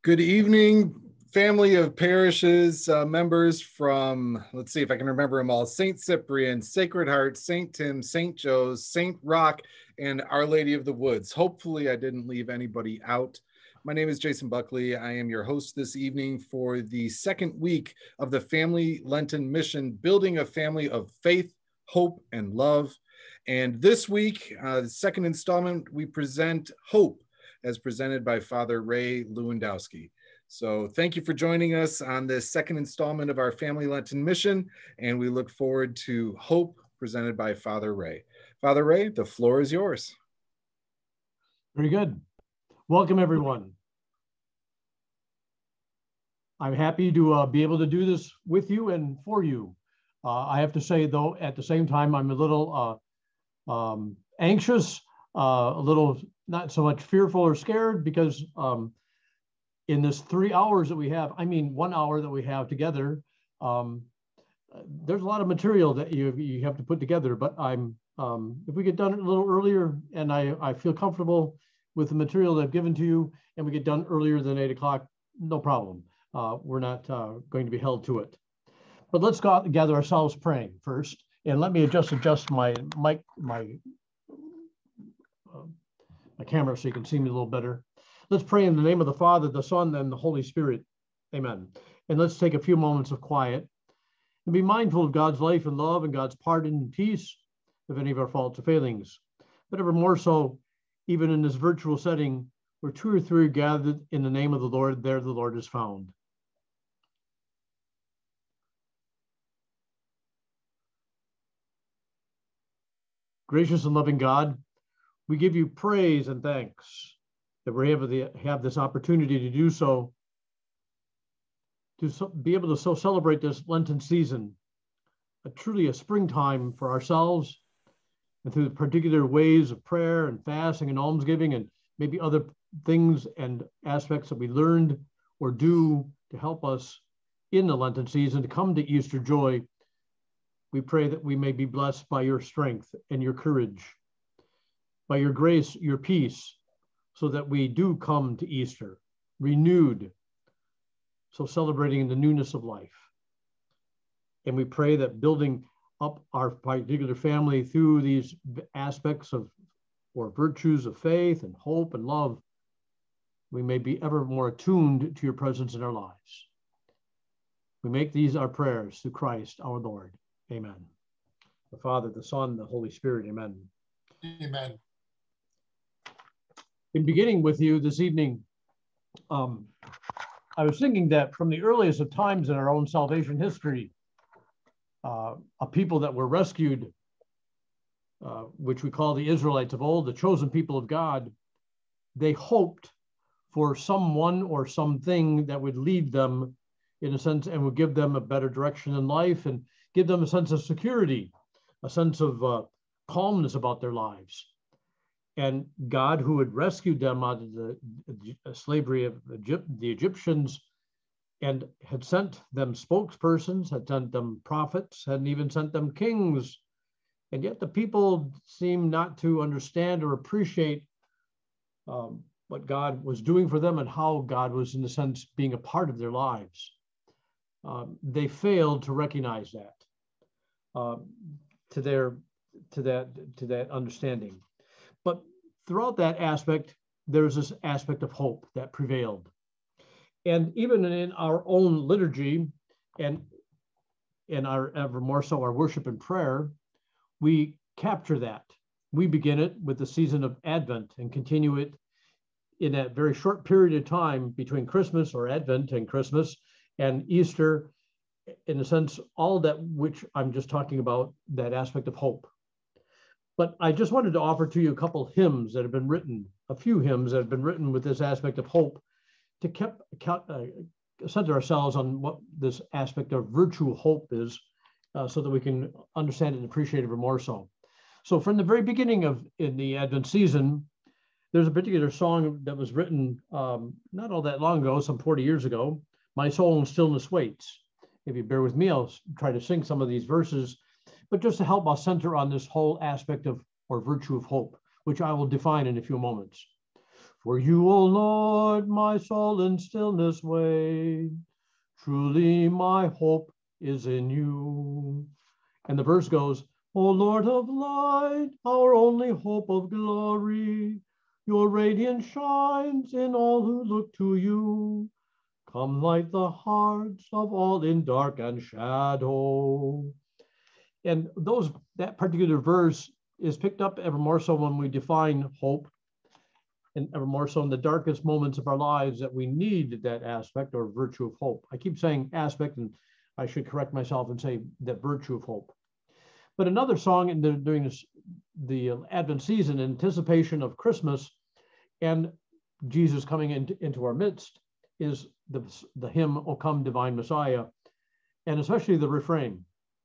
Good evening, family of parishes, members from, let's see if I can remember them all, St. Cyprian, Sacred Heart, St. Tim, St. Joe's, St. Roch, and Our Lady of the Woods. Hopefully I didn't leave anybody out. My name is Jason Buckley. I am your host this evening for the second week of the Family Lenten Mission, Building a Family of Faith, Hope, and Love. And this week, the second installment, we present Hope, as presented by Father Ray Lewandowski. So thank you for joining us on this second installment of our Family Lenten Mission, and we look forward to Hope, presented by Father Ray. Father Ray, the floor is yours. Very good. Welcome, everyone. I'm happy to be able to do this with you and for you. I have to say, though, at the same time, I'm a little anxious, a little not so much fearful or scared, because in this 3 hours that we have, 1 hour that we have together, there's a lot of material that you have to put together. But if we get done a little earlier, and I feel comfortable with the material that I've given to you, and we get done earlier than 8 o'clock, no problem. We're not going to be held to it. But let's gather ourselves praying first, and let me adjust my mic, my camera so you can see me a little better. Let's pray in the name of the Father, the Son, and the Holy Spirit. Amen. And let's take a few moments of quiet and be mindful of God's life and love and God's pardon and peace of any of our faults or failings. But ever more so, even in this virtual setting, where 2 or 3 are gathered in the name of the Lord, there the Lord is found. Gracious and loving God, we give you praise and thanks that we're able to have this opportunity to do so, to be able to celebrate this Lenten season, truly a springtime for ourselves, and through the particular ways of prayer and fasting and almsgiving and maybe other things and aspects that we learned or do to help us in the Lenten season to come to Easter joy. We pray that we may be blessed by your strength and your courage, by your grace, your peace, so that we do come to Easter renewed, so celebrating the newness of life. And we pray that building up our particular family through these aspects of, or virtues of faith and hope and love, we may be ever more attuned to your presence in our lives. We make these our prayers through Christ our Lord. Amen. The Father, the Son, the Holy Spirit. Amen. Amen. In beginning with you this evening, I was thinking that from the earliest of times in our own salvation history, a people that were rescued, which we call the Israelites of old, the chosen people of God, they hoped for someone or something that would lead them in a sense and would give them a better direction in life and give them a sense of security, a sense of calmness about their lives. And God, who had rescued them out of the slavery of the Egyptians and had sent them spokespersons, had sent them prophets, hadn't even sent them kings. And yet the people seemed not to understand or appreciate what God was doing for them and how God was, in a sense, being a part of their lives. They failed to recognize that, to that understanding. But throughout that aspect, there's this aspect of hope that prevailed. And even in our own liturgy and in our ever more so our worship and prayer, we capture that. We begin it with the season of Advent and continue it in that very short period of time between Christmas or Advent and Christmas and Easter, in a sense, all that which I'm just talking about, that aspect of hope. But I just wanted to offer to you a couple hymns that have been written, a few hymns that have been written with this aspect of hope, to center ourselves on what this aspect of virtue hope is, so that we can understand it and appreciate it more so. So from the very beginning in the Advent season, there's a particular song that was written not all that long ago, some 40 years ago, "My Soul in Stillness Waits." If you bear with me, I'll try to sing some of these verses, but just to help us center on this whole aspect of, or virtue of hope, which I will define in a few moments. For you, O Lord, my soul in stillness waits. Truly my hope is in you. And the verse goes, O Lord of light, our only hope of glory, your radiance shines in all who look to you. Come light the hearts of all in dark and shadow. And that particular verse is picked up ever more so when we define hope, and ever more so in the darkest moments of our lives, that we need that aspect or virtue of hope. I keep saying aspect, and I should correct myself and say that virtue of hope. But another song during the Advent season, in anticipation of Christmas and Jesus coming into our midst, is the hymn, O Come Divine Messiah, and especially the refrain.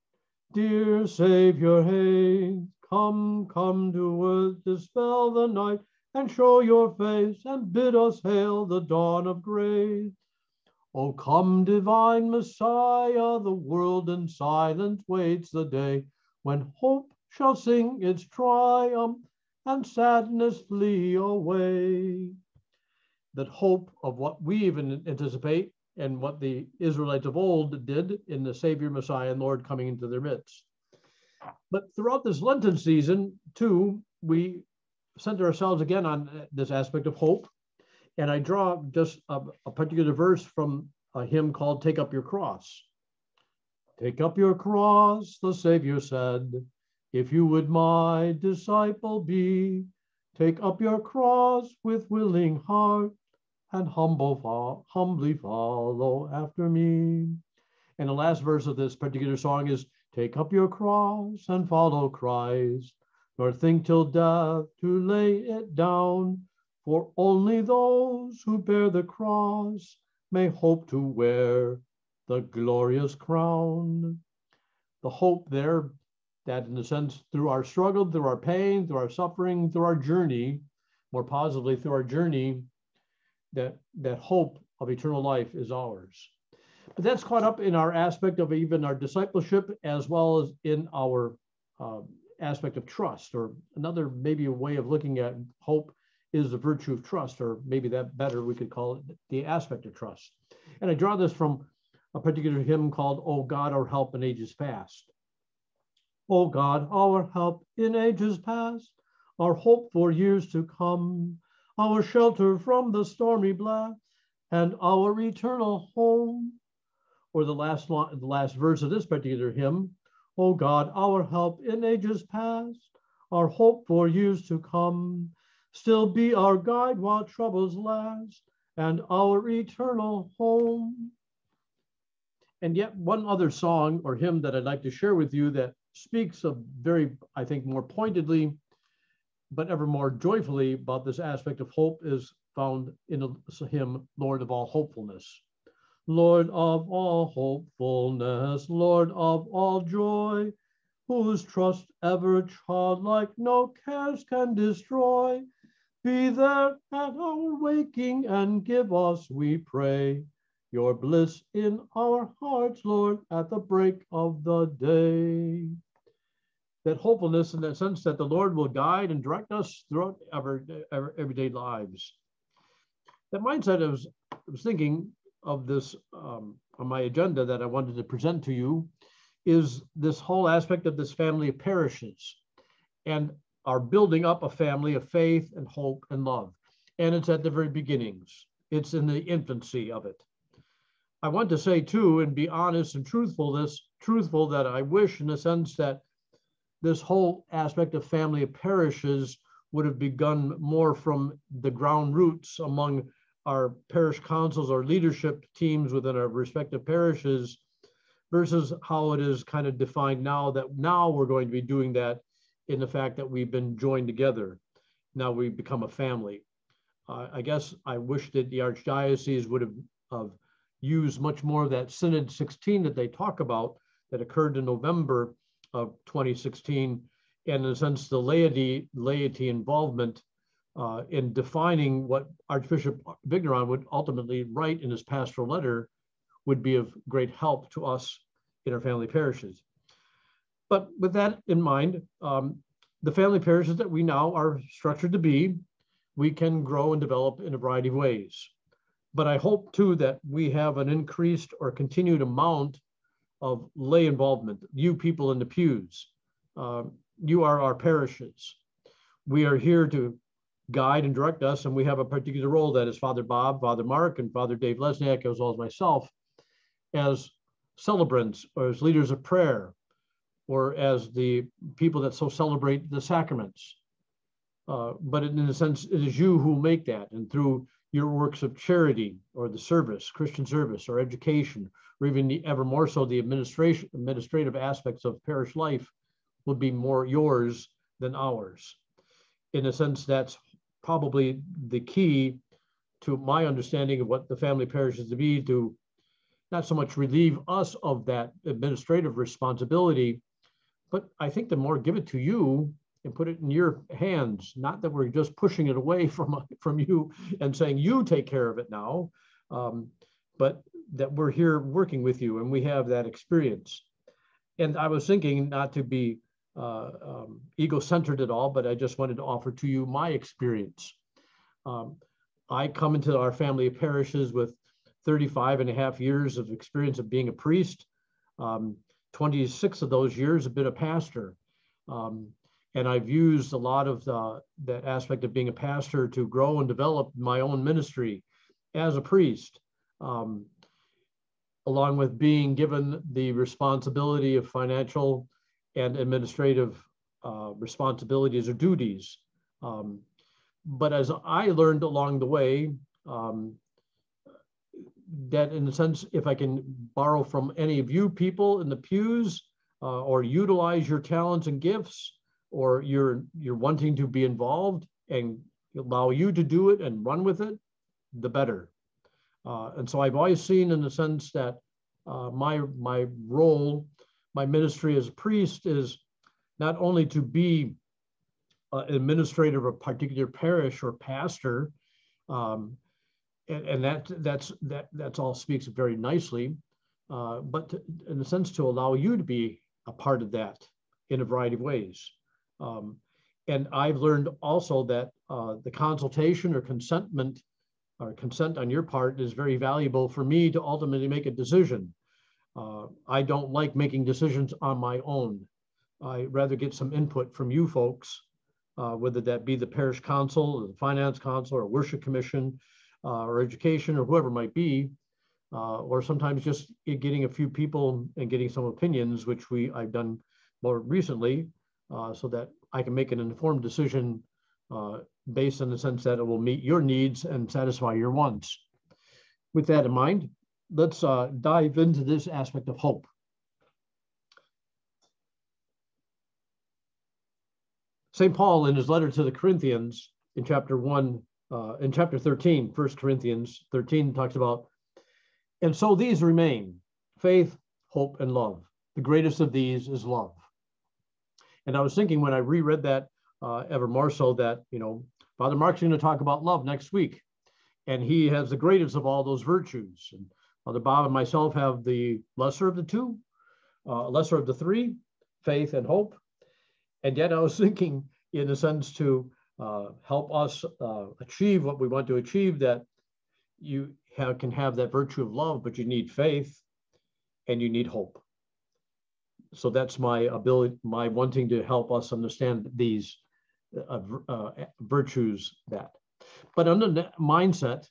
Dear Savior, haste, come to earth, dispel the night, and show your face, and bid us hail the dawn of grace. O come, divine Messiah, the world in silence waits the day when hope shall sing its triumph and sadness flee away. That hope of what we even anticipate and what the Israelites of old did in the Savior, Messiah, and Lord coming into their midst. But throughout this Lenten season, too, we center ourselves again on this aspect of hope. And I draw just a particular verse from a hymn called Take Up Your Cross. Take up your cross, the Savior said, if you would my disciple be. Take up your cross with willing heart and humbly follow after me. And the last verse of this particular song is, take up your cross and follow Christ, nor think till death to lay it down, for only those who bear the cross may hope to wear the glorious crown. The hope there that, in a sense, through our struggle, through our pain, through our suffering, through our journey, more positively through our journey, that hope of eternal life is ours. But that's caught up in our aspect of even our discipleship, as well as in our aspect of trust, or another maybe a way of looking at hope is the virtue of trust, or maybe that better we could call it the aspect of trust. And I draw this from a particular hymn called O God, our help in ages past. O God, our help in ages past, our hope for years to come, our shelter from the stormy blast, and our eternal home. Or the last verse of this particular hymn, O God, our help in ages past, our hope for years to come, still be our guide while troubles last, and our eternal home. And yet one other song or hymn that I'd like to share with you that speaks of very, I think, more pointedly, but ever more joyfully about this aspect of hope is found in a hymn, Lord of all hopefulness. Lord of all hopefulness, Lord of all joy, whose trust ever childlike no cares can destroy, be there at our waking and give us, we pray, your bliss in our hearts, Lord, at the break of the day. That hopefulness in that sense that the Lord will guide and direct us throughout our everyday lives. That mindset, I was thinking of this on my agenda that I wanted to present to you, is this whole aspect of this family of parishes and our building up a family of faith and hope and love. And it's at the very beginnings. It's in the infancy of it. I want to say too, and be honest and truthful that I wish in a sense that this whole aspect of family of parishes would have begun more from the ground roots among our parish councils or leadership teams within our respective parishes, versus how it is kind of defined now, that now we're going to be doing that in the fact that we've been joined together. Now we've become a family. I guess I wish that the Archdiocese would have used much more of that Synod 16 that they talk about that occurred in November of 2016, and in a sense the laity involvement in defining what Archbishop Vigneron would ultimately write in his pastoral letter would be of great help to us in our family parishes. But with that in mind, the family parishes that we now are structured to be we can grow and develop in a variety of ways. But I hope too that we have an increased or continued amount of lay involvement. You people in the pews, you are our parishes. We are here to guide and direct us, and we have a particular role, that is Father Bob, Father Mark, and Father Dave Lesniak, as well as myself, as celebrants or as leaders of prayer, or as the people that so celebrate the sacraments. But in a sense, it is you who make that, and through your works of charity or the service, Christian service or education, or even ever more so the administrative aspects of parish life will be more yours than ours. In a sense, that's probably the key to my understanding of what the family parish is to be, to not so much relieve us of that administrative responsibility, but I think the more give it to you and put it in your hands, not that we're just pushing it away from you and saying, you take care of it now, but that we're here working with you and we have that experience. And I was thinking, not to be ego-centered at all, but I just wanted to offer to you my experience. I come into our family of parishes with 35 and a half years of experience of being a priest. 26 of those years have been a pastor. And I've used a lot of that aspect of being a pastor to grow and develop my own ministry as a priest, along with being given the responsibility of financial and administrative responsibilities or duties. But as I learned along the way, that in a sense, if I can borrow from any of you people in the pews, or utilize your talents and gifts, or you're wanting to be involved and allow you to do it and run with it, the better. And so I've always seen, in the sense that my role, my ministry as a priest, is not only to be an administrator of a particular parish or pastor, and that's all speaks very nicely, but to, in a sense, to allow you to be a part of that in a variety of ways. And I've learned also that the consultation or consent on your part is very valuable for me to ultimately make a decision. I don't like making decisions on my own. I rather get some input from you folks, whether that be the parish council or the finance council or worship commission, or education, or whoever it might be, or sometimes just getting a few people and getting some opinions, which I've done more recently, so that I can make an informed decision based on the sense that it will meet your needs and satisfy your wants. With that in mind, let's dive into this aspect of hope. St. Paul, in his letter to the Corinthians, in chapter 13, 1 Corinthians 13 talks about, and so these remain, faith, hope, and love. The greatest of these is love. And I was thinking when I reread that ever more so that, Father Mark's going to talk about love next week. And he has the greatest of all those virtues. And Father Bob and myself have the lesser of the two, lesser of the three, faith and hope. And yet I was thinking, in a sense, to help us achieve what we want to achieve, that you can have that virtue of love, but you need faith and you need hope. So that's my ability, my wanting to help us understand these virtues that. But under that mindset,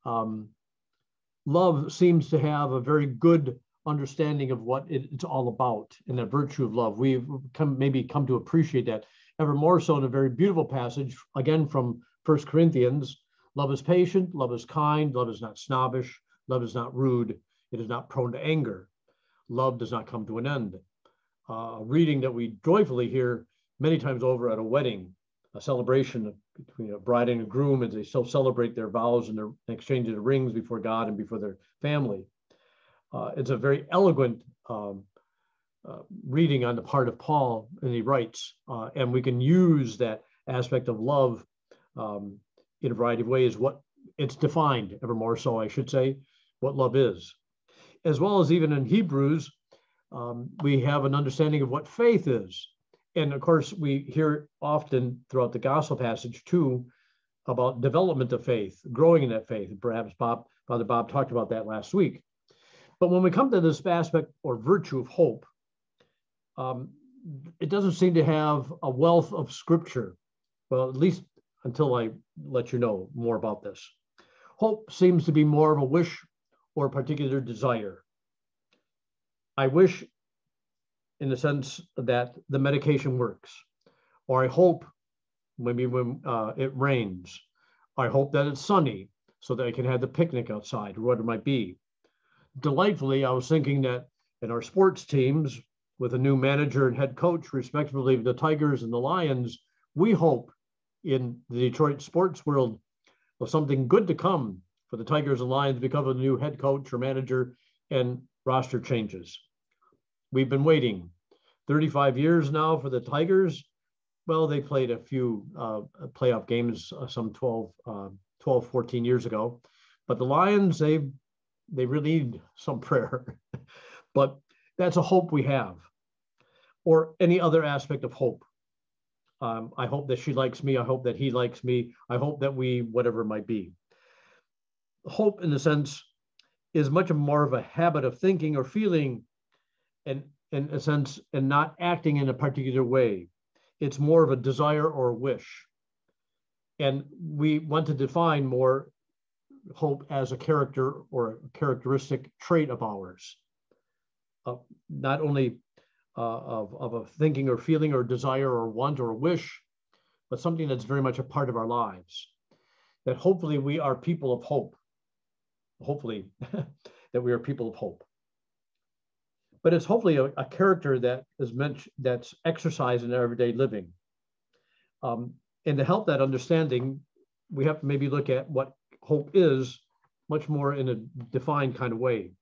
love seems to have a very good understanding of what it's all about in the virtue of love. We've maybe come to appreciate that ever more so in a very beautiful passage, again from 1 Corinthians. Love is patient, love is kind, love is not snobbish, love is not rude, it is not prone to anger. Love does not come to an end. A reading that we joyfully hear many times over at a wedding, a celebration between a bride and a groom as they still celebrate their vows and their exchange of the rings before God and before their family. It's a very eloquent reading on the part of Paul, and he writes, and we can use that aspect of love in a variety of ways. What it's defined ever more so, I should say, what love is. As well as even in Hebrews, we have an understanding of what faith is. And of course, we hear often throughout the gospel passage too, about development of faith, growing in that faith. Perhaps Father Bob talked about that last week. But when we come to this aspect or virtue of hope, it doesn't seem to have a wealth of scripture. Well, at least until I let you know more about this. Hope seems to be more of a wish or a particular desire. I wish in the sense that the medication works, or I hope maybe when it rains, I hope that it's sunny so that I can have the picnic outside or what it might be. Delightfully, I was thinking that in our sports teams, with a new manager and head coach, respectively, the Tigers and the Lions, we hope in the Detroit sports world of something good to come for the Tigers and Lions because of a new head coach or manager and roster changes. We've been waiting 35 years now for the Tigers. Well, they played a few playoff games some 12, 14 years ago. But the Lions, they really need some prayer. But that's a hope we have. Or any other aspect of hope. I hope that she likes me. I hope that he likes me. I hope that we, whatever it might be. Hope, in a sense, is much more of a habit of thinking or feeling, and in a sense, and not acting in a particular way. It's more of a desire or a wish. And we want to define more hope as a character or a characteristic trait of ours. Not only of a thinking or feeling or desire or want or wish, but something that's very much a part of our lives. That hopefully we are people of hope. Hopefully that we are people of hope. But it's hopefully a character that is meant, that's exercised in everyday living. And to help that understanding, we have to maybe look at what hope is much more in a defined kind of way.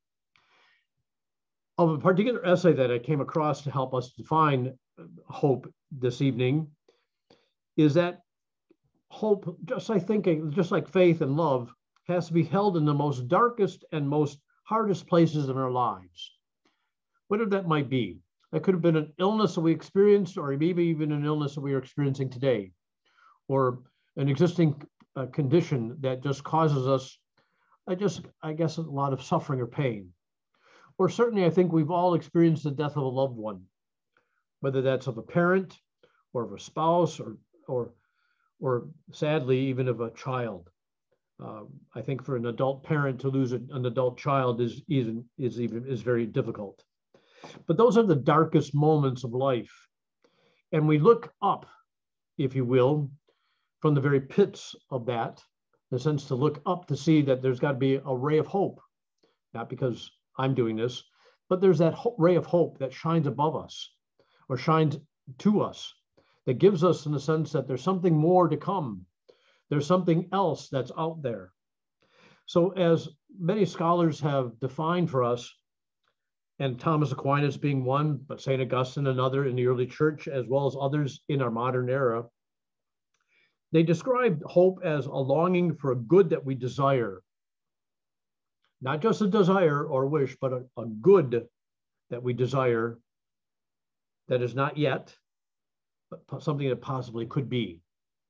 Of a particular essay that I came across to help us define hope this evening is that hope, just like faith and love, has to be held in the most darkest and most hardest places in our lives. Whatever that might be. That could have been an illness that we experienced, or maybe even an illness that we are experiencing today, or an existing condition that just causes us, I guess, a lot of suffering or pain. Or certainly, I think we've all experienced the death of a loved one, whether that's of a parent or of a spouse or sadly, even of a child. I think for an adult parent to lose an adult child is very difficult. But those are the darkest moments of life. And we look up, if you will, from the very pits of that, in the sense to look up to see that there's got to be a ray of hope, not because I'm doing this, but there's that ray of hope that shines above us or shines to us, that gives us in the sense that there's something more to come. There's something else that's out there. So as many scholars have defined for us, and Thomas Aquinas being one, but St. Augustine another in the early church, as well as others in our modern era, they described hope as a longing for a good that we desire. Not just a desire or wish, but a good that we desire that is not yet, but something that possibly could be.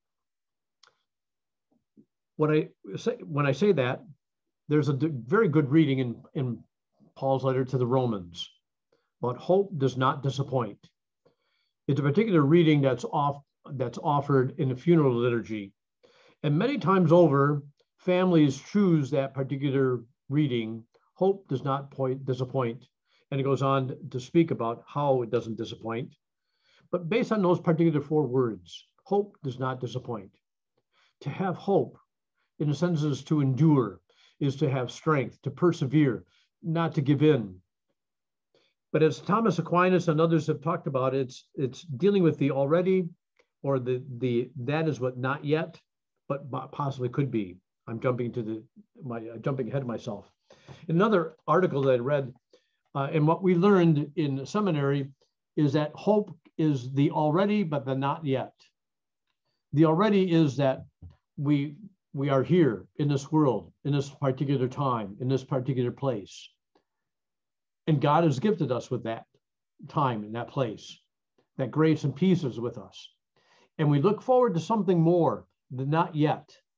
When I say that, there's a very good reading in Paul's letter to the Romans, but hope does not disappoint. It's a particular reading that's offered in the funeral liturgy. And many times over, families choose that particular reading, hope does not disappoint. And it goes on to speak about how it doesn't disappoint. But based on those particular 4 words, hope does not disappoint. To have hope, in a sense, is to endure, is to have strength, to persevere, not to give in. But as Thomas Aquinas and others have talked about, it's dealing with the already, or that is what not yet, but possibly could be. I'm jumping ahead of myself. In another article that I read, and what we learned in seminary is that hope is the already, but the not yet. The already is that we are here in this world, in this particular time, in this particular place. And God has gifted us with that time and that place. That grace and peace is with us. And we look forward to something more, the not yet.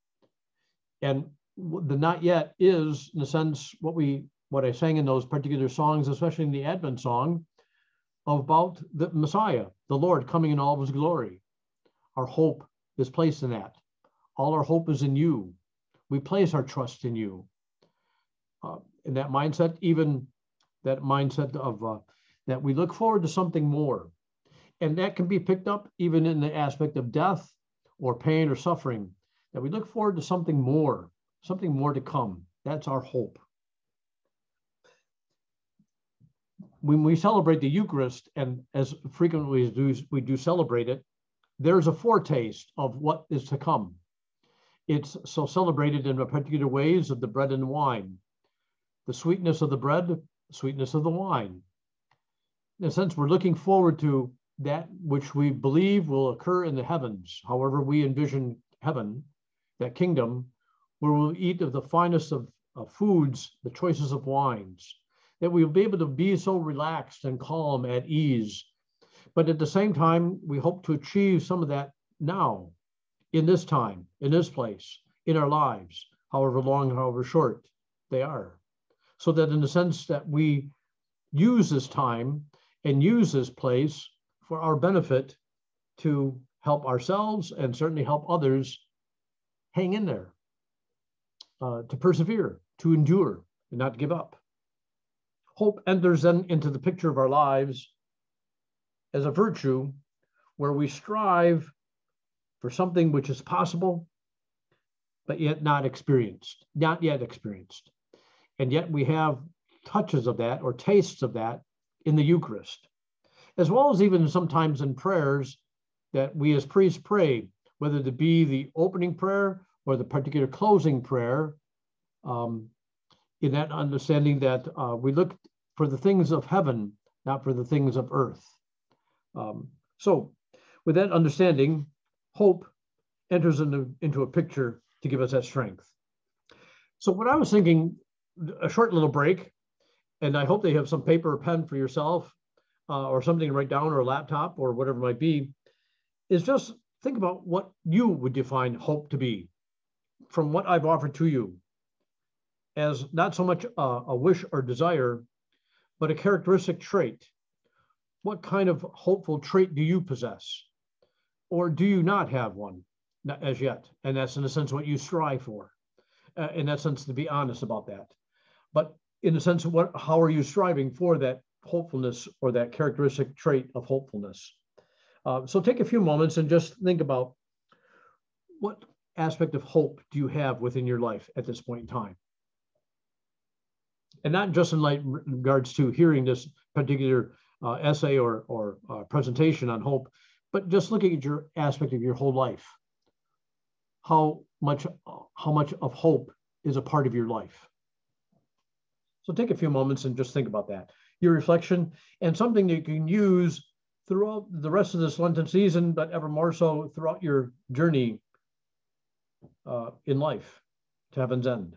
And the not yet is, in a sense, what I sang in those particular songs, especially in the Advent song, about the Messiah, the Lord coming in all of his glory. Our hope is placed in that. All our hope is in you. We place our trust in you. In that mindset, even that mindset of that we look forward to something more. And that can be picked up even in the aspect of death or pain or suffering, that we look forward to something more to come. That's our hope. When we celebrate the Eucharist, and as frequently as we do celebrate it, there's a foretaste of what is to come. It's so celebrated in particular ways of the bread and wine, the sweetness of the bread, the sweetness of the wine. In a sense, we're looking forward to that which we believe will occur in the heavens, however we envision heaven, that kingdom, where we'll eat of the finest of foods, the choicest of wines, that we'll be able to be so relaxed and calm, at ease. But at the same time, we hope to achieve some of that now, in this time, in this place, in our lives, however long, however short they are. So that in the sense that we use this time and use this place for our benefit to help ourselves and certainly help others hang in there, to persevere, to endure, and not give up. Hope enters then into the picture of our lives as a virtue where we strive for something which is possible, but yet not yet experienced. And yet we have touches of that or tastes of that in the Eucharist, as well as even sometimes in prayers that we as priests pray, whether it be the opening prayer or the particular closing prayer, in that understanding that we look for the things of heaven, not for the things of earth. So with that understanding, hope enters into a picture to give us that strength. So what I was thinking, a short little break, and I hope they have some paper or pen for yourself, or something to write down, or a laptop, or whatever it might be, is just think about what you would define hope to be from what I've offered to you, as not so much a wish or desire, but a characteristic trait. What kind of hopeful trait do you possess? Or do you not have one as yet? And that's in a sense what you strive for. In that sense, to be honest about that. But in the sense of how are you striving for that hopefulness or that characteristic trait of hopefulness? So take a few moments and just think about what aspect of hope do you have within your life at this point in time? And not just in regards to hearing this particular essay or presentation on hope, but just looking at your aspect of your whole life. How much of hope is a part of your life? So take a few moments and just think about that. Your reflection, and something that you can use throughout the rest of this Lenten season, but ever more so throughout your journey in life to heaven's end.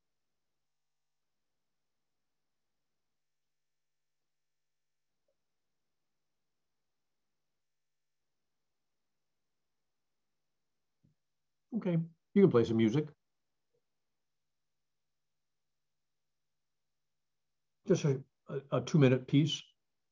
Okay, you can play some music. Just a 2-minute piece.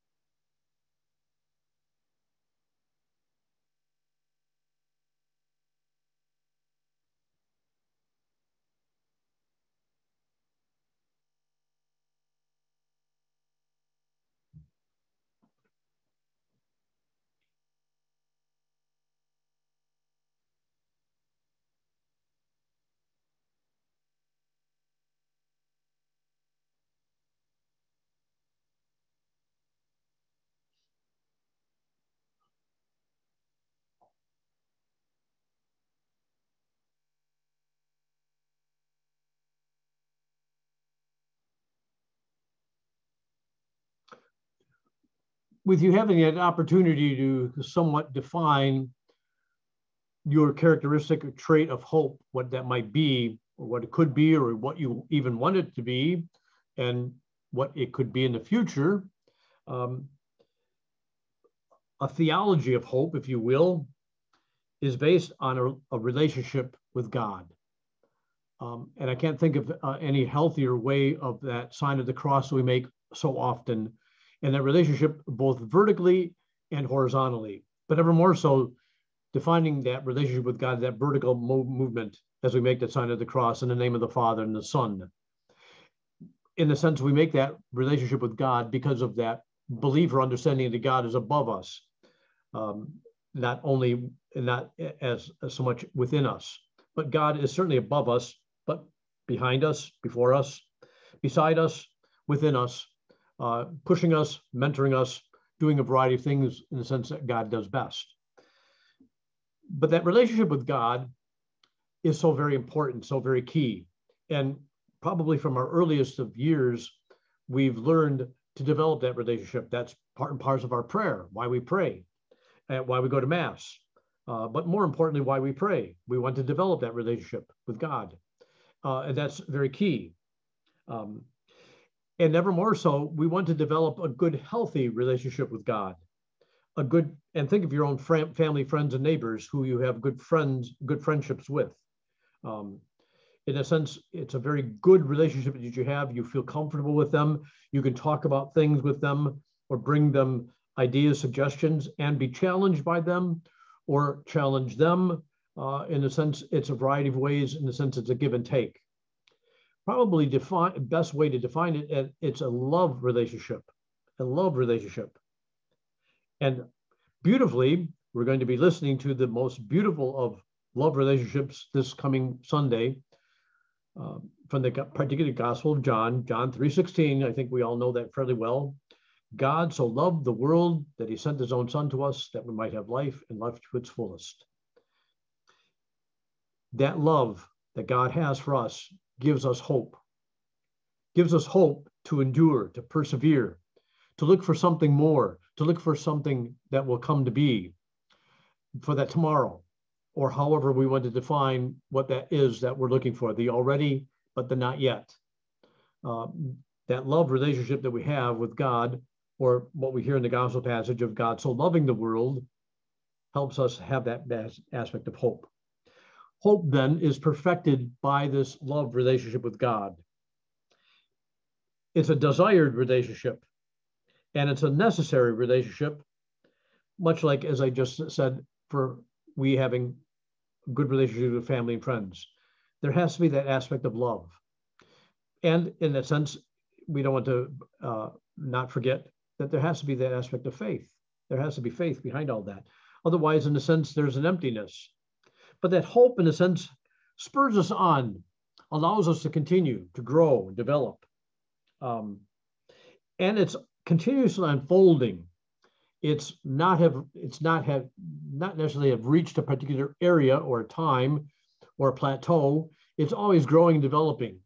With you having an opportunity to somewhat define your characteristic trait of hope, what that might be, or what it could be, or what you even want it to be, and what it could be in the future, a theology of hope, if you will, is based on a relationship with God. And I can't think of any healthier way of that sign of the cross we make so often, and that relationship both vertically and horizontally, but ever more so defining that relationship with God, that vertical movement as we make the sign of the cross in the name of the Father and the Son. In the sense we make that relationship with God because of that belief or understanding that God is above us, not only not as so much within us, but God is certainly above us, but behind us, before us, beside us, within us, pushing us, mentoring us, doing a variety of things in the sense that God does best. But that relationship with God is so very important, so very key. And probably from our earliest of years, we've learned to develop that relationship. That's part and parcel of our prayer, why we pray, and why we go to Mass. But more importantly, why we pray. We want to develop that relationship with God. And that's very key. And never more so, we want to develop a good, healthy relationship with God. And think of your own family, friends, and neighbors who you have good friendships with. In a sense, it's a very good relationship that you have. You feel comfortable with them. You can talk about things with them or bring them ideas, suggestions, and be challenged by them or challenge them. In a sense, it's a variety of ways. In the sense, it's a give and take. Probably best way to define it, it's a love relationship, And beautifully, we're going to be listening to the most beautiful of love relationships this coming Sunday from the particular Gospel of John 3:16. I think we all know that fairly well. God so loved the world that he sent his own son to us that we might have life and life to its fullest. That love that God has for us gives us hope to endure, to persevere, to look for something more, to look for something that will come to be for that tomorrow, or however we want to define what that is that we're looking for, the already, but the not yet. That love relationship that we have with God, or what we hear in the gospel passage of God so loving the world, helps us have that aspect of hope. Hope then is perfected by this love relationship with God. It's a desired relationship, and it's a necessary relationship, much like, as I just said, for we having a good relationship with family and friends. There has to be that aspect of love. And in that sense, we don't want to not forget that there has to be that aspect of faith. There has to be faith behind all that. Otherwise, in a sense, there's an emptiness. But that hope, in a sense, spurs us on, allows us to continue to grow and develop. And it's continuously unfolding. It's not necessarily have reached a particular area or a time or a plateau. It's always growing and developing.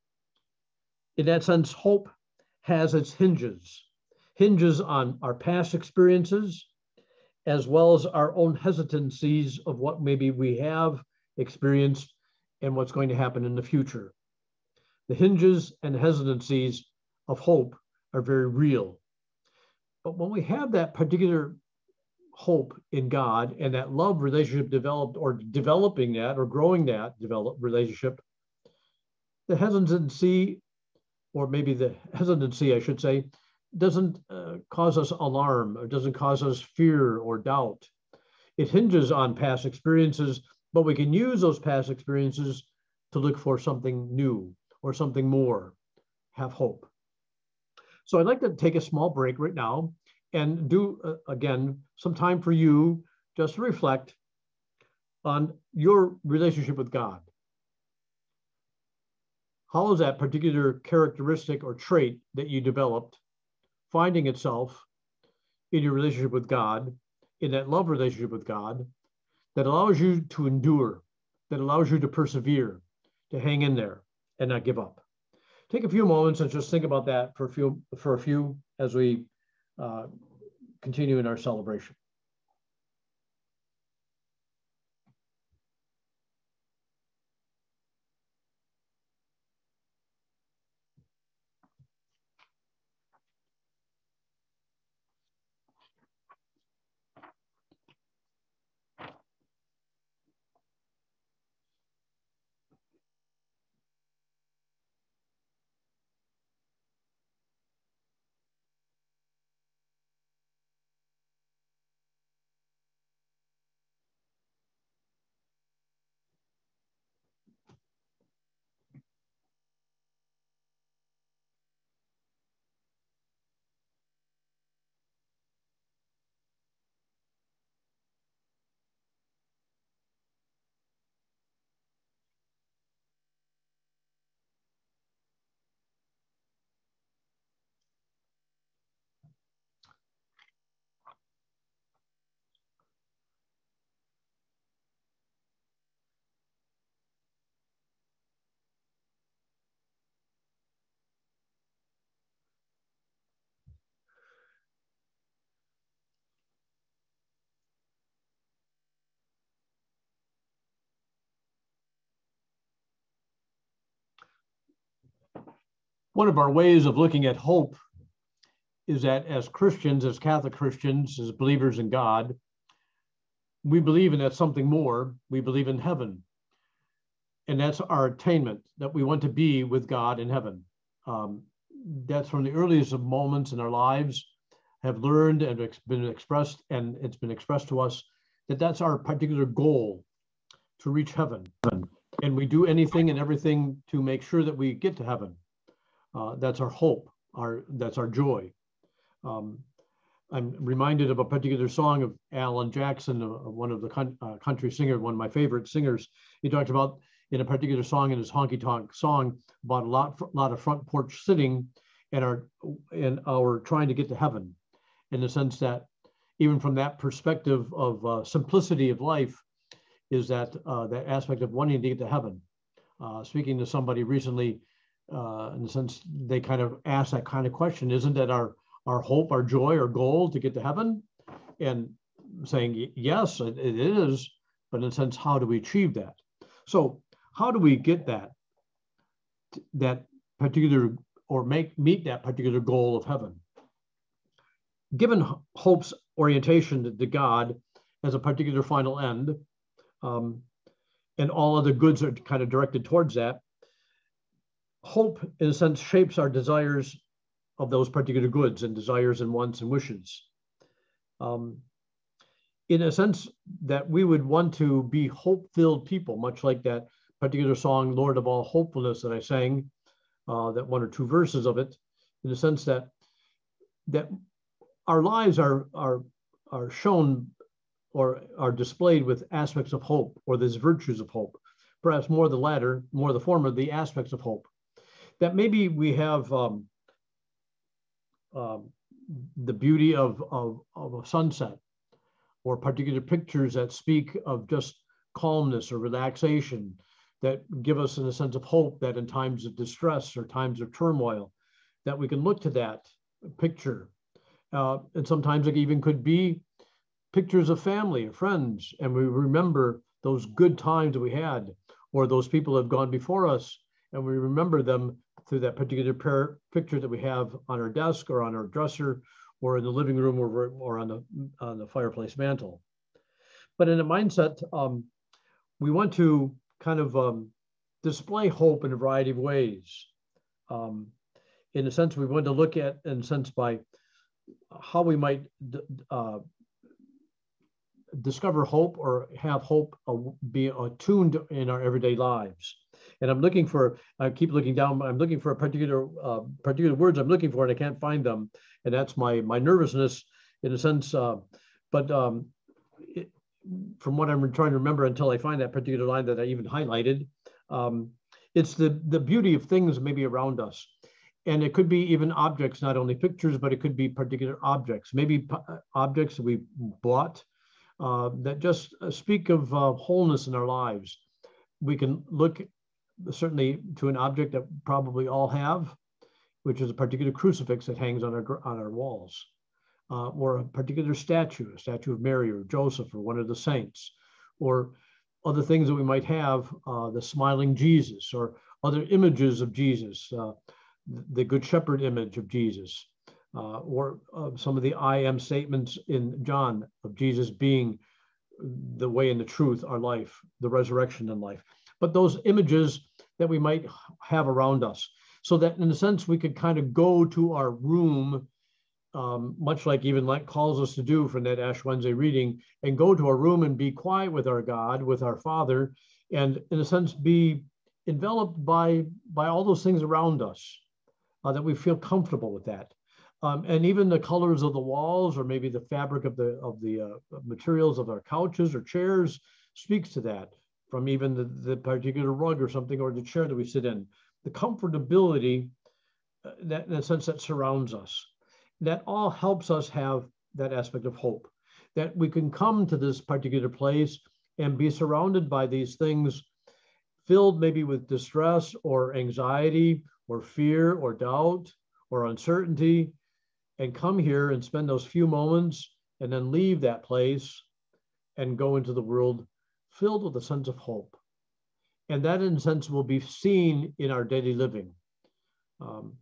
In that sense, hope has its hinges on our past experiences, as well as our own hesitancies of what maybe we have experienced and what's going to happen in the future. The hinges and hesitancies of hope are very real. But when we have that particular hope in God and that love relationship developed, or developing that or growing that relationship, the hesitancy, or maybe the hesitancy, I should say, doesn't cause us alarm or doesn't cause us fear or doubt. It hinges on past experiences, but we can use those past experiences to look for something new or something more, have hope. So I'd like to take a small break right now and do, again, some time for you just to reflect on your relationship with God. How is that particular characteristic or trait that you developed finding itself in your relationship with God, in that love relationship with God, that allows you to endure, that allows you to persevere, to hang in there and not give up? Take a few moments and just think about that for a few as we continue in our celebration. One of our ways of looking at hope is that as Christians, as Catholic Christians, as believers in God, we believe in that something more. We believe in heaven. And that's our attainment, that we want to be with God in heaven. That's from the earliest of moments in our lives, have learned and it's been expressed to us that that's our particular goal, to reach heaven. And we do anything and everything to make sure that we get to heaven. That's our hope, that's our joy. I'm reminded of a particular song of Alan Jackson, one of the country singers, one of my favorite singers. He talked about in a particular song, in his honky tonk song, about a lot of front porch sitting and our trying to get to heaven, in the sense that even from that perspective of simplicity of life, is that that aspect of wanting to get to heaven. Speaking to somebody recently, in the sense they kind of asked that kind of question, isn't that our hope, our joy, our goal to get to heaven? And saying, yes, it is, but in a sense, how do we achieve that? So how do we get that particular, or meet that particular goal of heaven? Given hope's orientation to God as a particular final end, and all other goods are kind of directed towards that, hope, in a sense, shapes our desires of those particular goods and desires and wants and wishes. In a sense that we would want to be hope-filled people, much like that particular song, Lord of All Hopefulness, that I sang, that one or two verses of it, in the sense that our lives are shown or are displayed with aspects of hope, or these virtues of hope, perhaps more the latter, more the former, the aspects of hope. That maybe we have the beauty of a sunset, or particular pictures that speak of just calmness or relaxation, that give us in a sense of hope that in times of distress or times of turmoil, that we can look to that picture. And sometimes it even could be pictures of family or friends, and we remember those good times that we had, or those people who have gone before us, and we remember them through that particular picture that we have on our desk or on our dresser or in the living room or on the fireplace mantle. But in a mindset, we want to kind of display hope in a variety of ways. In a sense, we want to look at, in a sense, by how we might discover hope or have hope be attuned in our everyday lives. And I keep looking down, I'm looking for a particular words I'm looking for, and I can't find them. And that's my nervousness, in a sense. From what I'm trying to remember until I find that particular line that I even highlighted, it's the beauty of things maybe around us. And it could be even objects, not only pictures, but it could be particular objects, maybe objects that we bought that just speak of wholeness in our lives. We can look certainly to an object that probably all have, which is a particular crucifix that hangs on our walls, or a particular statue, a statue of Mary or Joseph or one of the saints, or other things that we might have, the smiling Jesus, or other images of Jesus, the Good Shepherd image of Jesus, or some of the I am statements in John of Jesus being the way and the truth, our life, the resurrection and life. But those images that we might have around us, so that in a sense we could kind of go to our room, much like even Lent calls us to do from that Ash Wednesday reading, and go to our room and be quiet with our God, with our Father, and in a sense be enveloped by all those things around us, that we feel comfortable with that. And even the colors of the walls, or maybe the fabric of the materials of our couches or chairs, speaks to that. From even the particular rug or something, or the chair that we sit in, the comfortability, that in a sense that surrounds us, that all helps us have that aspect of hope, that we can come to this particular place and be surrounded by these things, filled maybe with distress or anxiety or fear or doubt or uncertainty, and come here and spend those few moments and then leave that place and go into the world filled with a sense of hope. And that, in a sense, will be seen in our daily living.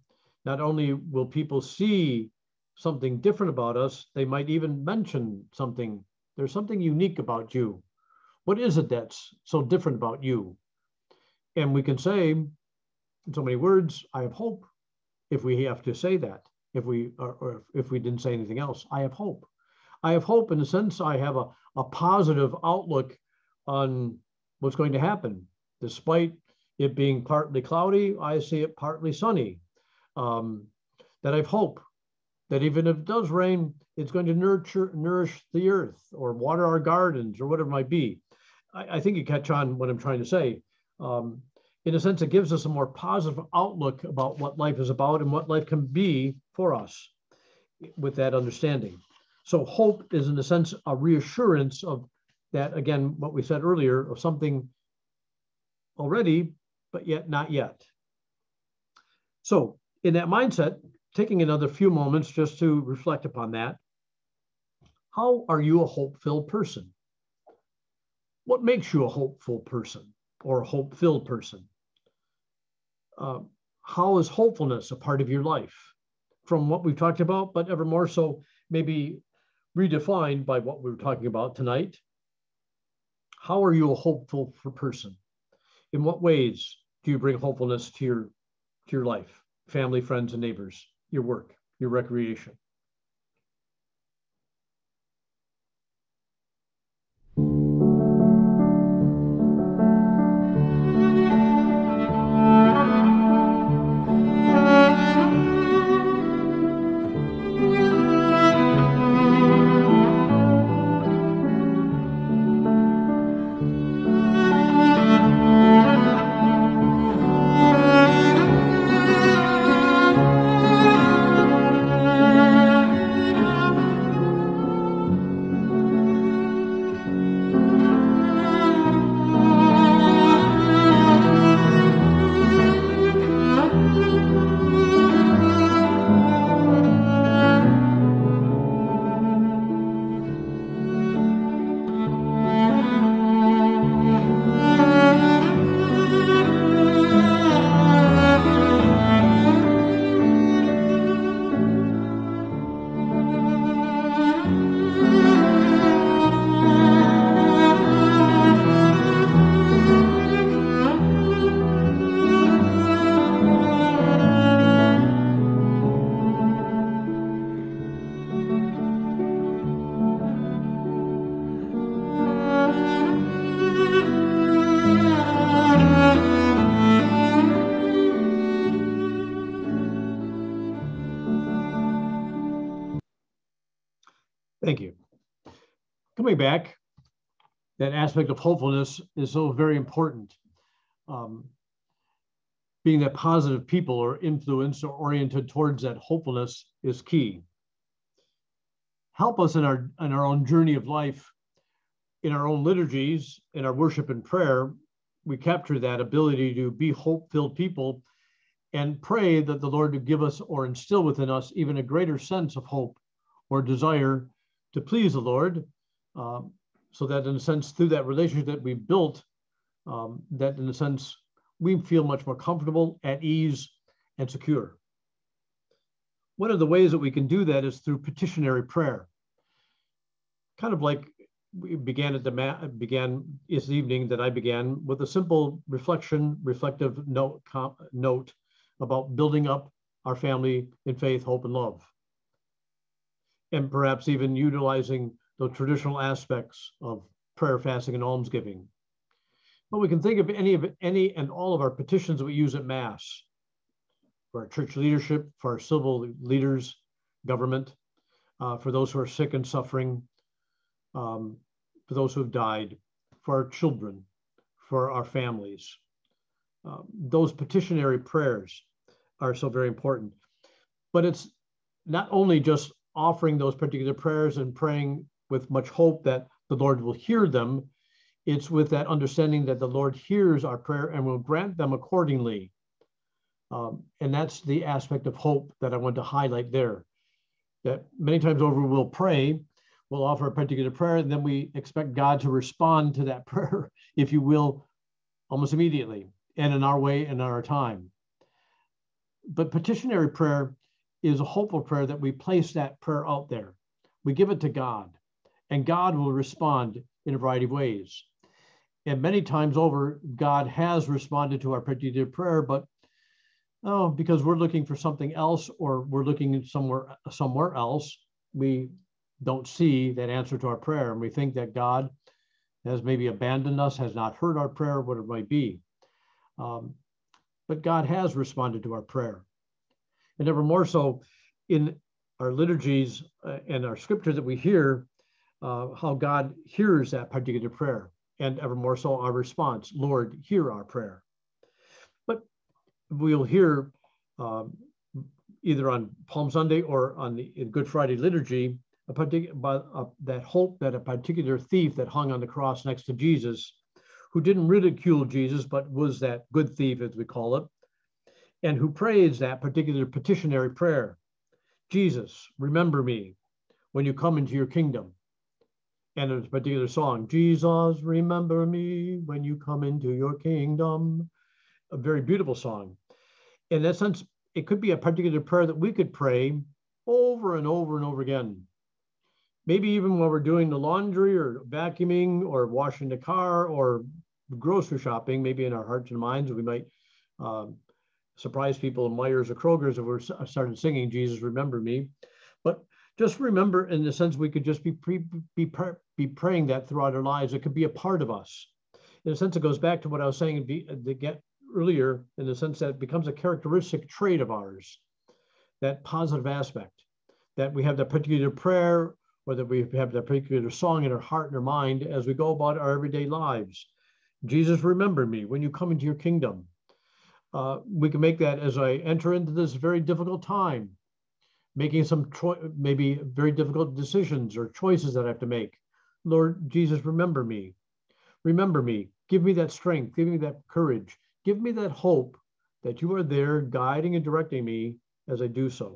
Not only will people see something different about us, they might even mention something. There's something unique about you. What is it that's so different about you? And we can say in so many words, I have hope, if we have to say that, or if we didn't say anything else. I have hope. I have hope in the sense I have a positive outlook on what's going to happen. Despite it being partly cloudy, I see it partly sunny. That I have hope that even if it does rain, it's going to nourish the earth or water our gardens or whatever it might be. I think you catch on what I'm trying to say. In a sense, it gives us a more positive outlook about what life is about and what life can be for us with that understanding. So hope is, in a sense, a reassurance of that, again, what we said earlier, of something already, but yet not yet. So in that mindset, taking another few moments just to reflect upon that, how are you a hope-filled person? What makes you a hopeful person or a hope-filled person? How is hopefulness a part of your life? From what we've talked about, but ever more so, maybe redefined by what we were talking about tonight. How are you a hopeful person? In what ways do you bring hopefulness to your life, family, friends, and neighbors, your work, your recreation? Thank you. Coming back, that aspect of hopefulness is so very important. Being that positive people or influenced or oriented towards that hopefulness is key. Help us in our own journey of life, in our own liturgies, in our worship and prayer. We capture that ability to be hope-filled people and pray that the Lord would give us or instill within us even a greater sense of hope or desire to please the Lord, so that in a sense, through that relationship that we've built, that in a sense, we feel much more comfortable, at ease, and secure. One of the ways that we can do that is through petitionary prayer. Kind of like we began this evening, that I began with a simple reflective note about building up our family in faith, hope, and love. And perhaps even utilizing the traditional aspects of prayer, fasting, and almsgiving. But we can think of any and all of our petitions that we use at Mass, for our church leadership, for our civil leaders, government, for those who are sick and suffering, for those who have died, for our children, for our families. Those petitionary prayers are so very important. But it's not only just offering those particular prayers and praying with much hope that the Lord will hear them. It's with that understanding that the Lord hears our prayer and will grant them accordingly. And that's the aspect of hope that I want to highlight there. That many times over we'll pray, we'll offer a particular prayer, and then we expect God to respond to that prayer, if you will, almost immediately, and in our way and in our time. But petitionary prayer is a hopeful prayer that we place that prayer out there. We give it to God, and God will respond in a variety of ways. And many times over, God has responded to our petitionary prayer, but because we're looking for something else, or we're looking somewhere else, we don't see that answer to our prayer, and we think that God has maybe abandoned us, has not heard our prayer, what it might be. But God has responded to our prayer. And ever more so in our liturgies and our scripture that we hear, how God hears that particular prayer, and ever more so our response, Lord, hear our prayer. But we'll hear either on Palm Sunday or on the Good Friday liturgy, that hope that a particular thief that hung on the cross next to Jesus, who didn't ridicule Jesus, but was that good thief, as we call it, and who prays that particular petitionary prayer. Jesus, remember me when you come into your kingdom. And there's a particular song, Jesus, remember me when you come into your kingdom. A very beautiful song. In that sense, it could be a particular prayer that we could pray over and over and over again. Maybe even while we're doing the laundry or vacuuming or washing the car or grocery shopping, maybe in our hearts and minds, we might surprise people in Myers or Kroger's if we started singing, Jesus, remember me. But just remember, in the sense, we could just be praying that throughout our lives. It could be a part of us. In a sense, it goes back to what I was saying earlier, in the sense that it becomes a characteristic trait of ours, that positive aspect, that we have that particular prayer, or that we have that particular song in our heart and our mind as we go about our everyday lives. Jesus, remember me when you come into your kingdom. We can make that as I enter into this very difficult time, making some maybe very difficult decisions or choices that I have to make. Lord Jesus, remember me. Remember me. Give me that strength. Give me that courage. Give me that hope that you are there guiding and directing me as I do so.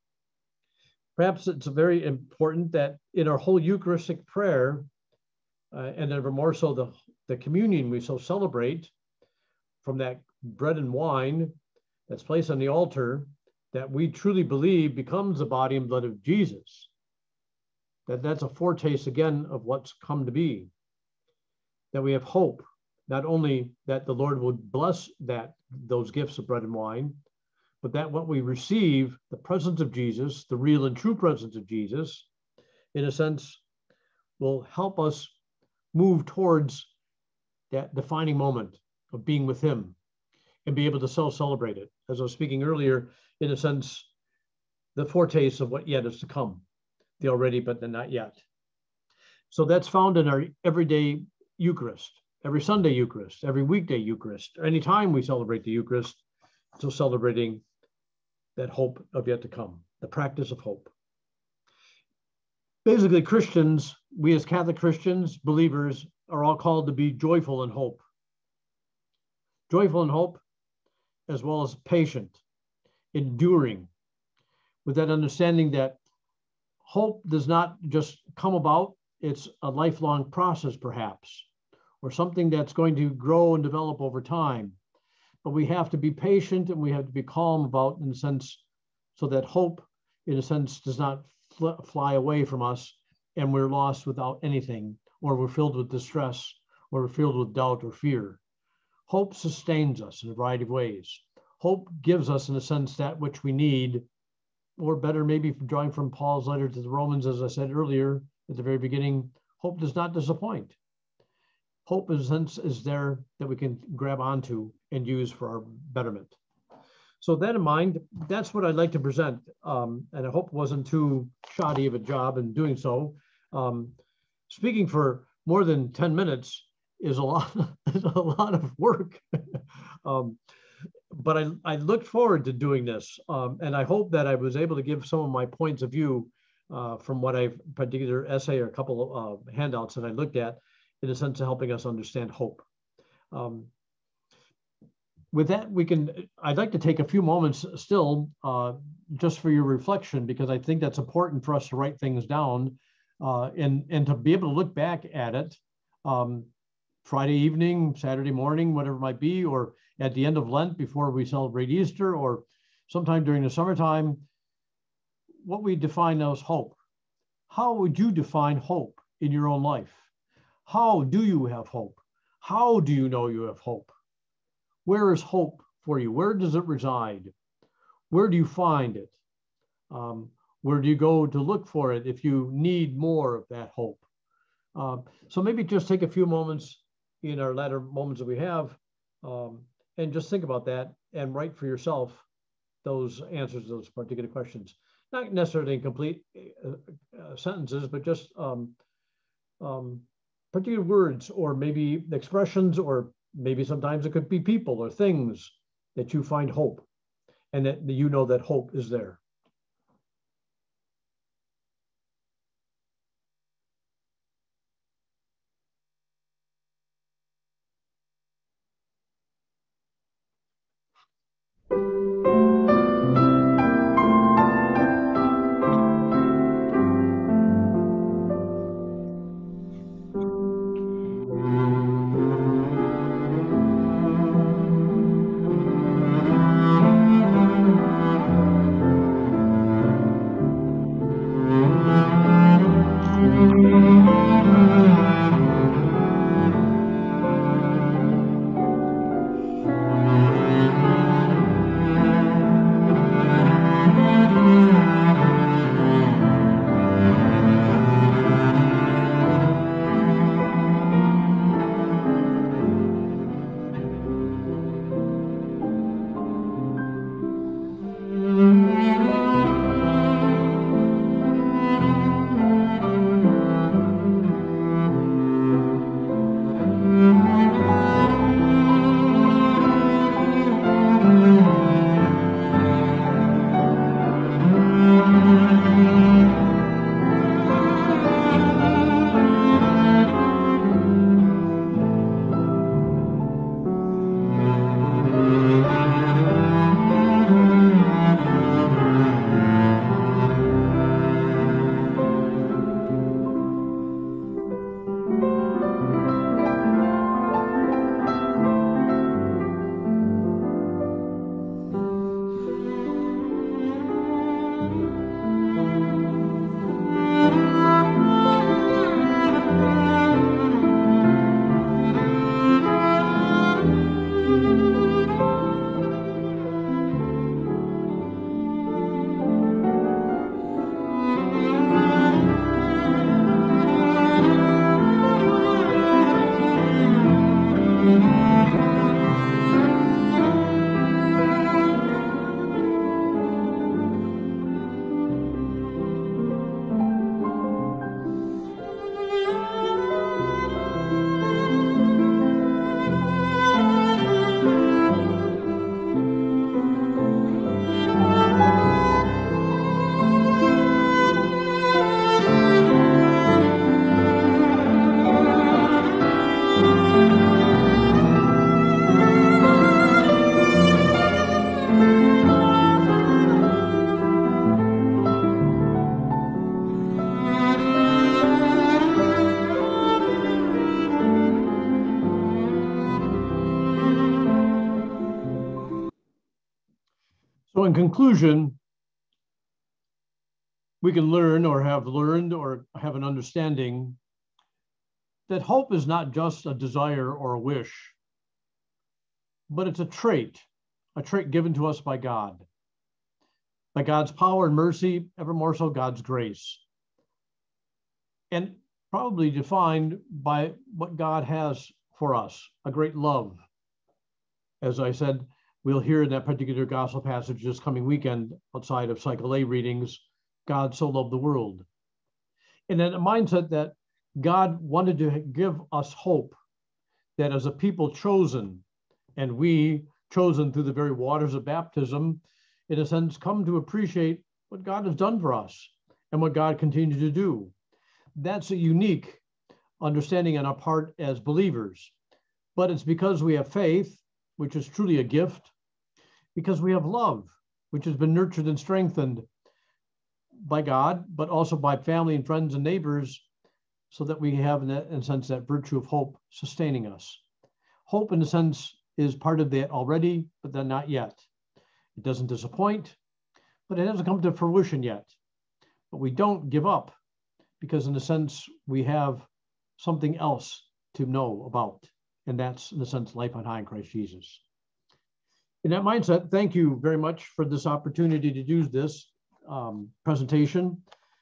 Perhaps it's very important that in our whole Eucharistic prayer, and ever more so the communion we so celebrate, from that bread and wine that's placed on the altar, that we truly believe becomes the body and blood of Jesus. That's a foretaste again of what's come to be. That we have hope, not only that the Lord will bless those gifts of bread and wine, but that what we receive, the presence of Jesus, the real and true presence of Jesus, in a sense, will help us move towards that defining moment of being with him and be able to celebrate it. As I was speaking earlier, in a sense, the foretaste of what yet is to come, the already, but the not yet. So that's found in our everyday Eucharist, every Sunday Eucharist, every weekday Eucharist, anytime we celebrate the Eucharist, so celebrating that hope of yet to come, the practice of hope. Basically, Christians, we as Catholic Christians, believers, are all called to be joyful in hope. Joyful in hope, as well as patient, enduring, with that understanding that hope does not just come about, it's a lifelong process perhaps, or something that's going to grow and develop over time. But we have to be patient and we have to be calm about, in a sense, so that hope, in a sense, does not fly away from us and we're lost without anything, or we're filled with distress, or we're filled with doubt or fear. Hope sustains us in a variety of ways. Hope gives us, in a sense, that which we need, or better, maybe drawing from Paul's letter to the Romans, as I said earlier at the very beginning, hope does not disappoint. Hope, in a sense, is there that we can grab onto and use for our betterment. So that in mind, that's what I'd like to present. And I hope it wasn't too shoddy of a job in doing so. Speaking for more than 10 minutes is a lot of work. But I looked forward to doing this. And I hope that I was able to give some of my points of view from what I've particular essay or a couple of handouts that I looked at, in a sense of helping us understand hope. With that, I'd like to take a few moments still just for your reflection, because I think that's important for us to write things down and to be able to look back at it Friday evening, Saturday morning, whatever it might be, or at the end of Lent before we celebrate Easter, or sometime during the summertime, what we define as hope. How would you define hope in your own life? How do you have hope? How do you know you have hope? Where is hope for you? Where does it reside? Where do you find it? Where do you go to look for it if you need more of that hope? So maybe just take a few moments in our latter moments that we have and just think about that and write for yourself those answers to those particular questions. Not necessarily in complete sentences, but just particular words or maybe expressions, or maybe sometimes it could be people or things that you find hope and that you know that hope is there. So in conclusion, we can learn or have learned or have an understanding that hope is not just a desire or a wish, but it's a trait given to us by God. By God's power and mercy, ever more so God's grace. And probably defined by what God has for us, a great love. As I said, we'll hear in that particular gospel passage this coming weekend, outside of Cycle A readings, God so loved the world. And then a mindset that God wanted to give us hope, that as a people chosen, and we chosen through the very waters of baptism, in a sense, come to appreciate what God has done for us and what God continues to do. That's a unique understanding on our part as believers. But it's because we have faith, which is truly a gift, because we have love, which has been nurtured and strengthened by God, but also by family and friends and neighbors, so that we have, in a sense, that virtue of hope sustaining us. Hope, in a sense, is part of that already, but then not yet. It doesn't disappoint, but it hasn't come to fruition yet. But we don't give up because, in a sense, we have something else to know about. And that's, in a sense, life on high in Christ Jesus. In that mindset, thank you very much for this opportunity to do this presentation.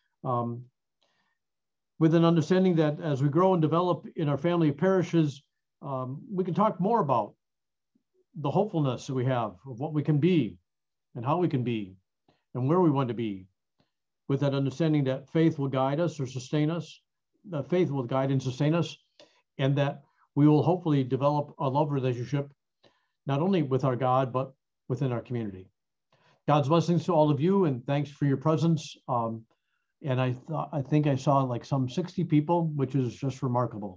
With an understanding that as we grow and develop in our family of parishes, we can talk more about the hopefulness that we have of what we can be and how we can be and where we want to be, with that understanding that faith will guide us or sustain us, that faith will guide and sustain us, and that we will hopefully develop a love relationship, not only with our God, but within our community. God's blessings to all of you, and thanks for your presence. And I think I saw like some 60 people, which is just remarkable.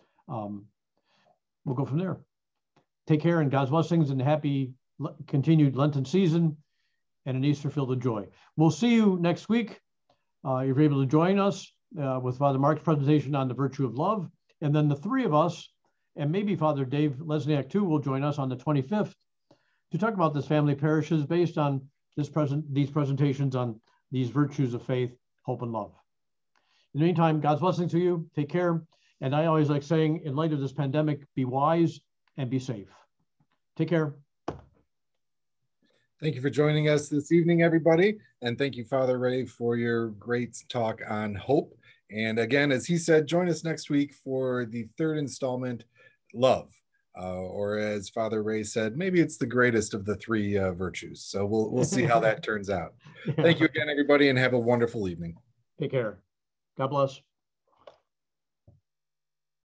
We'll go from there. Take care, and God's blessings, and happy continued Lenten season and an Easter filled with joy. We'll see you next week. If you're able to join us with Father Mark's presentation on the virtue of love. And then the three of us, and maybe Father Dave Lesniak too, will join us on the 25th to talk about this family parishes based on these presentations on these virtues of faith, hope, and love. In the meantime, God's blessings to you. Take care. And I always like saying, in light of this pandemic, be wise and be safe. Take care. Thank you for joining us this evening, everybody. And thank you, Father Ray, for your great talk on hope. And again, as he said, join us next week for the third installment, Love. Or as Father Ray said, maybe it's the greatest of the three virtues. So we'll see how that turns out. Yeah. Thank you again, everybody, and have a wonderful evening. Take care. God bless.